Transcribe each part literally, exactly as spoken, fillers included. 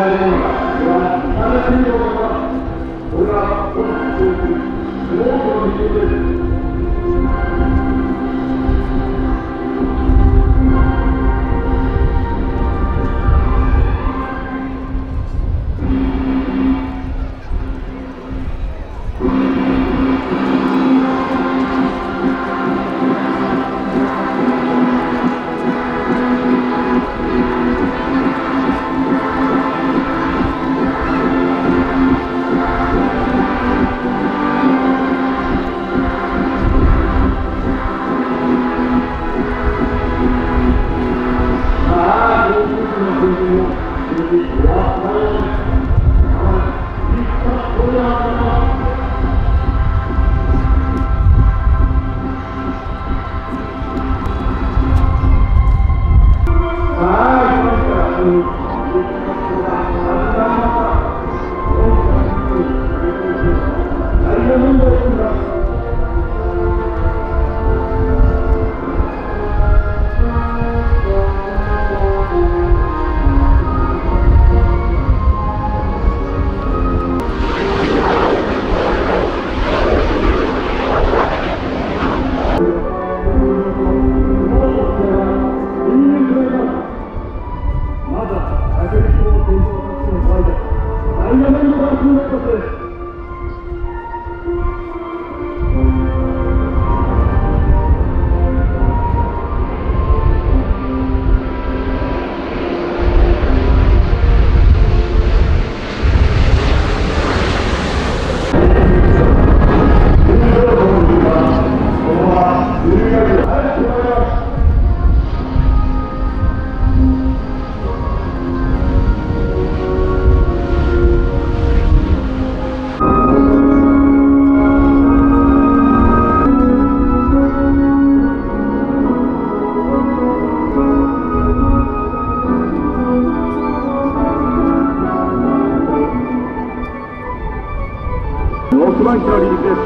番機の離陸です。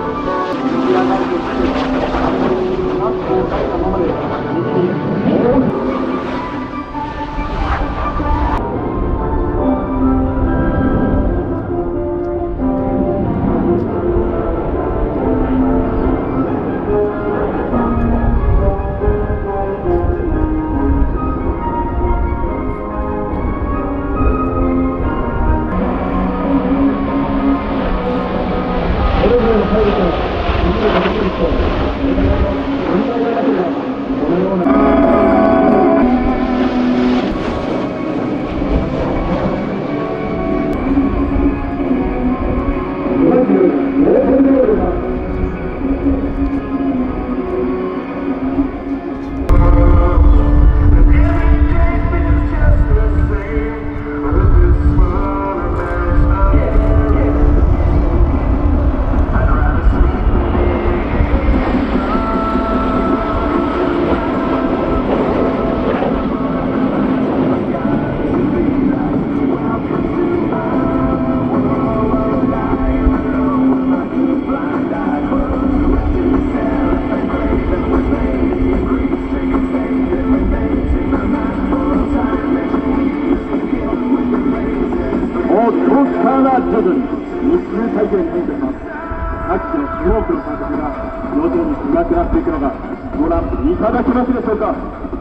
徐々に密集体制に変化します。各地の主多くの観客が徐々に暗くなっていくのがご覧いただけますでしょうか。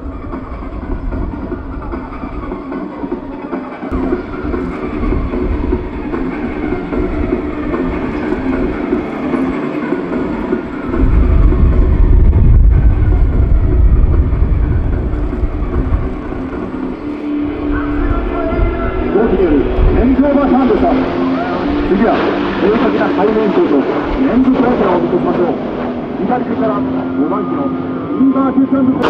次は正確な背面走と連続ライダーを見てみましょう。左手からごばん機のインバーティション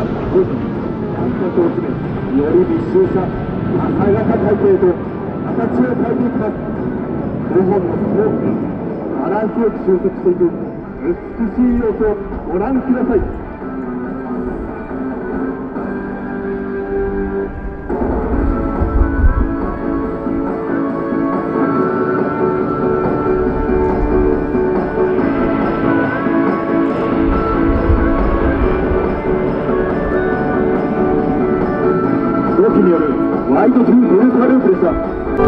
はぜひ感覚を詰め、より密集した朝型体系と形を変えていきます。ごほんのスポーツがバランスよく収束していく美しい様子をご覧ください。同期によるワイドトゥーブルーカーループでした。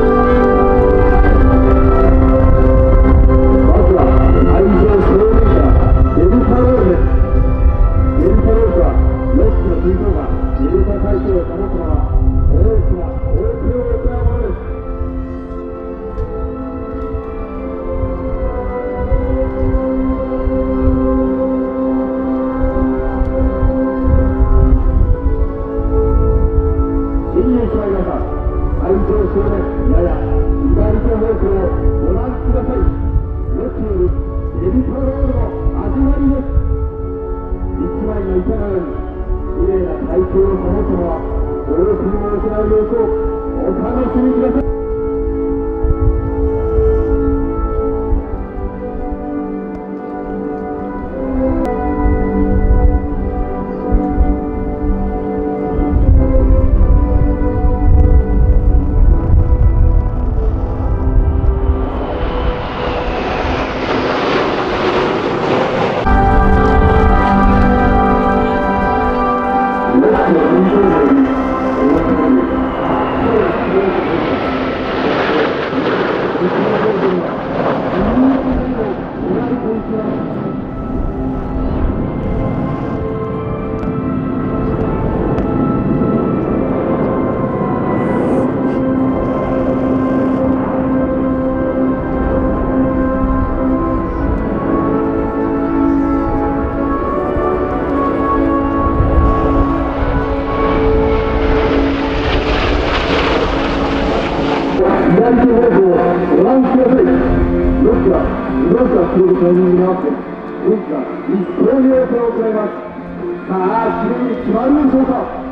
まずは会場正面からデルタロールです。デルタロールはろっきの水道がデルタ体制を保つのは大きな大手を行うものです。会場正面やや左手方向をご覧ください。ロッキによるデルタロールの始まりです。一枚の板のように綺麗な体型を保つのはオープンを行う様子をお楽しみください。左手方向をご覧ください。ロックは動きが消えるタイミングに合わせ運気が一層に要素を行います。さあ、きれいに決まるでしょうか。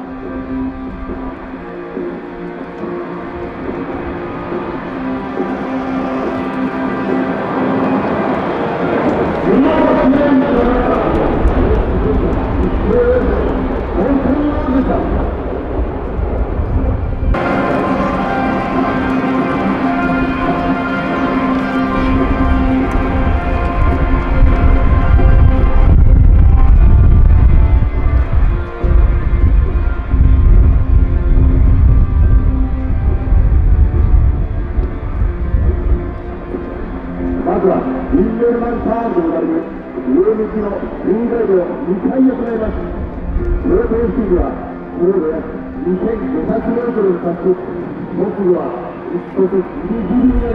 まずはインベルマンターンと呼ばれる上向きのフリーライドをにかい行います。その点数は高度約にせんごひゃくメートルに達し、速度は一速ギリギリになります。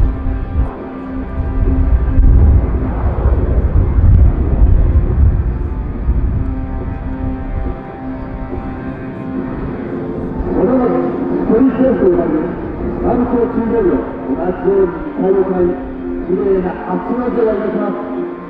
その後ストリートレースと呼ばれる参考中距離を同じようににかい行い、きれいな足の字を描きます。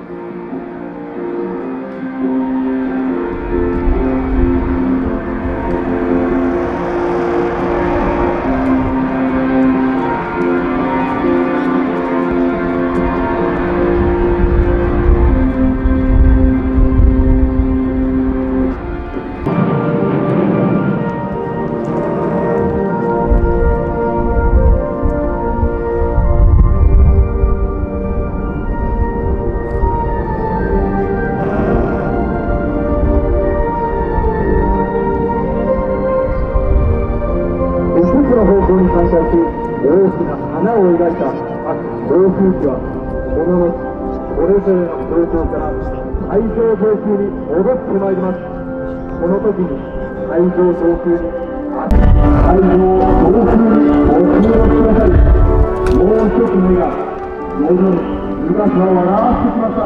反射し、大きな花を描いた航空機はこの後それぞれの空港から海上上空に戻ってまいります。この時に海上上空に海上上空にご注目ください。もう一つ目が徐々に姿を現してきました。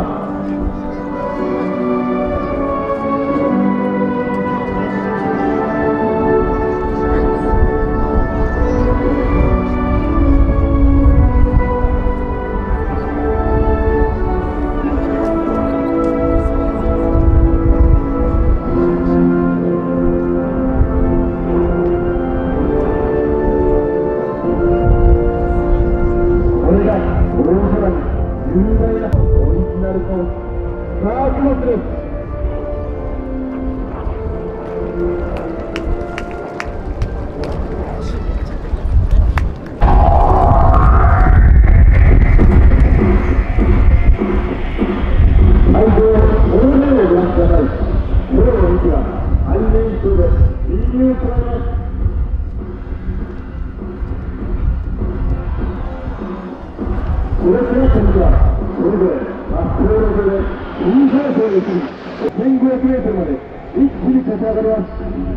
中で右に捉えます。それから選手はそれぞれ滑走路上でインサートを移りせんごひゃくメートルまで一気に立ち上がります。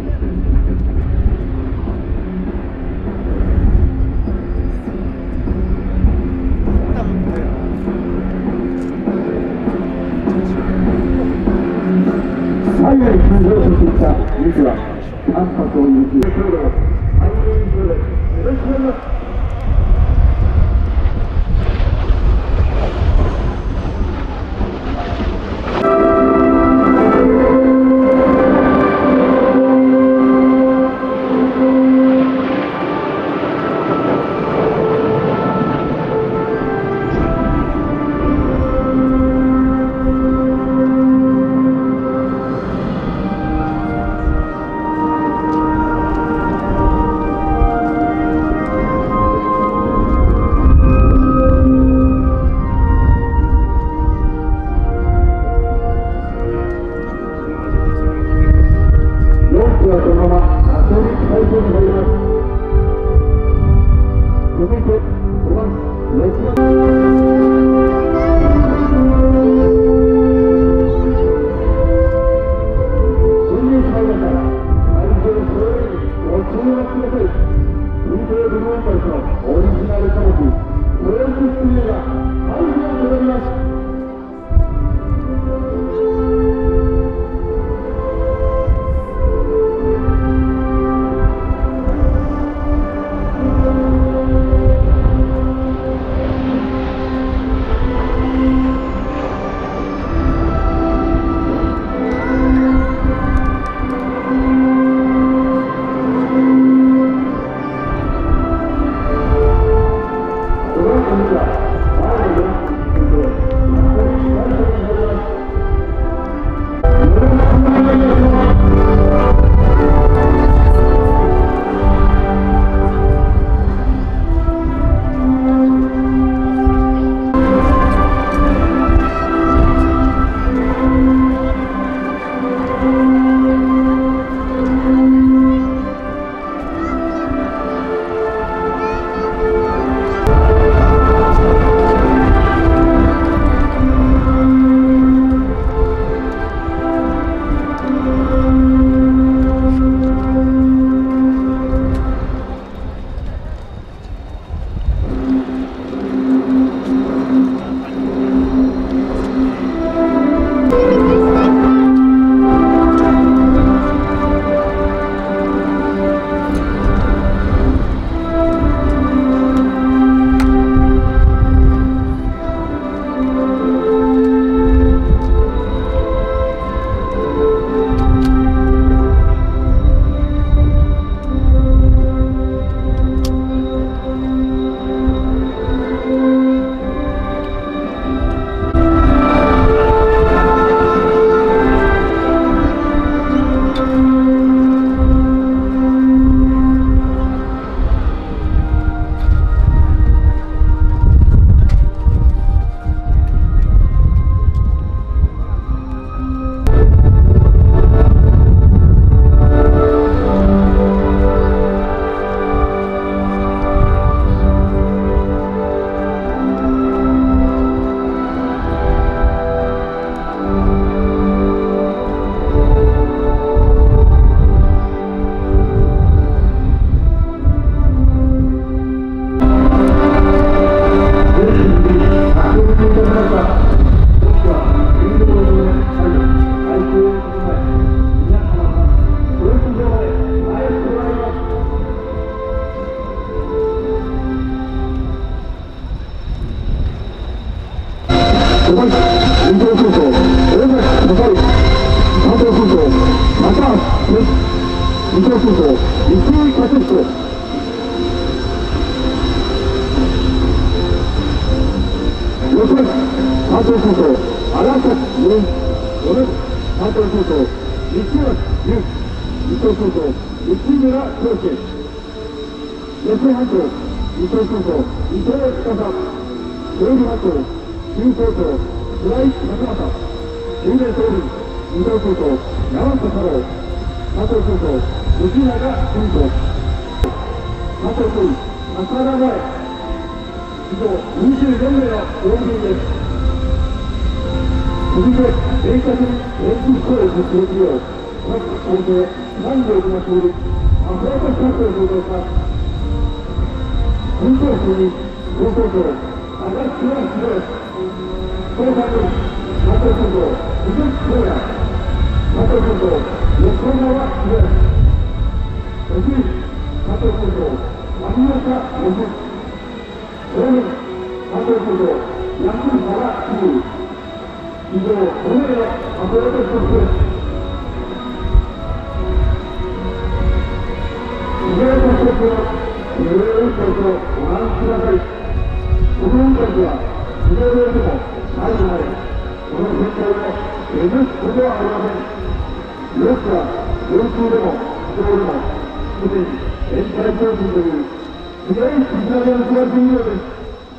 最後に緊張してきたミスは淡白を許し、それでも背面上で目指します。 佐藤君と吉永君と佐藤君、浅田前以上にじゅうよんめいの応援です。続いて正確に連続声を発表するよう各構成さんびょうの勝利アフロートスタッフを紹介します。運動数に放送長足立弘です。総監督佐藤君と鈴木光也、佐藤君と横川博です。おじい佐藤君と上岡義応援佐藤君と安原優、以上ごめいのアフロートスタッフです。以上のスタッフは上映会とご覧ください。この音楽は非常でも最後までこの戦闘を目指すことはありません。ロスは上空でも地上でもすでに連帯行進という強い絆が結ばれているのです。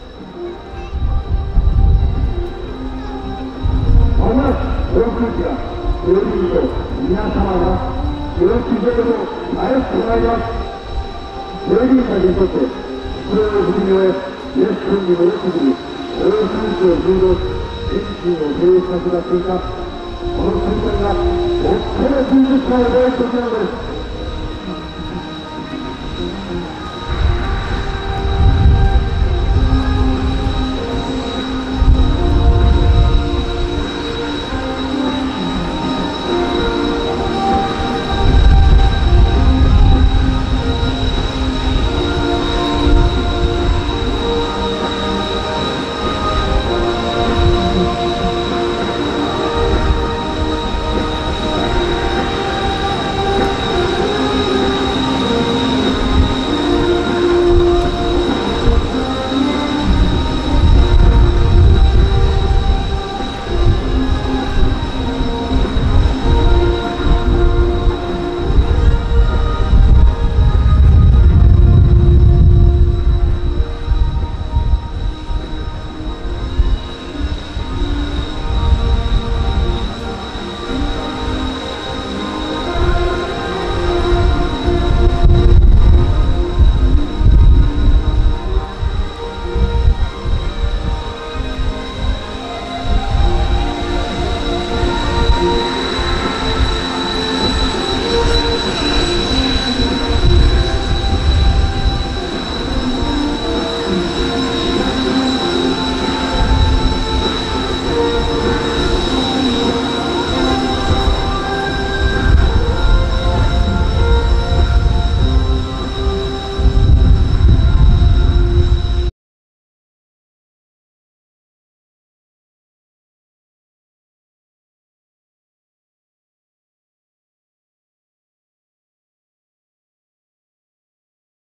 まもなく航空機が強いと皆様が強い機動を返してもらいます。競輪者にとってこれを踏み終えレッスンに戻ってくる航空機を誘導しエンジンを停止させた瞬間、この瞬間が最も充実感を覚える時なのです。